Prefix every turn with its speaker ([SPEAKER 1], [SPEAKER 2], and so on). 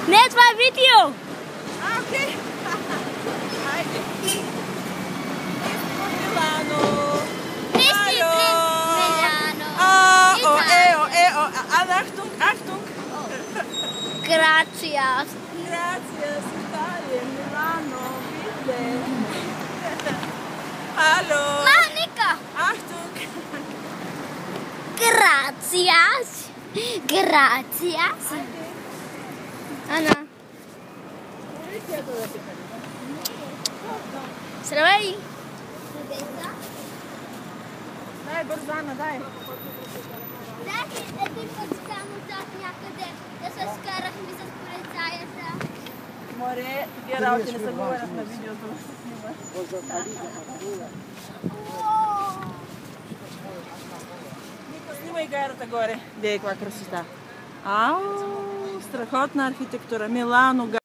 [SPEAKER 1] Не, това е видео!
[SPEAKER 2] Окей. Хайде. Милано. Achtung.
[SPEAKER 1] Gracias.
[SPEAKER 2] Gracias, Italien, Milano, bitte. Hallo.
[SPEAKER 1] Monica.
[SPEAKER 2] Achtung.
[SPEAKER 1] Gracias. Gracias. Ana. Здравей.
[SPEAKER 2] Дай, Бързана, дай.
[SPEAKER 1] Един път само так някъде да се скарахме с полицаята.
[SPEAKER 2] Море, тия работи не са говорят на видеото. Ника, снимай гарата горе. Дей, каква красота. Ау, страхотна архитектура. Милано.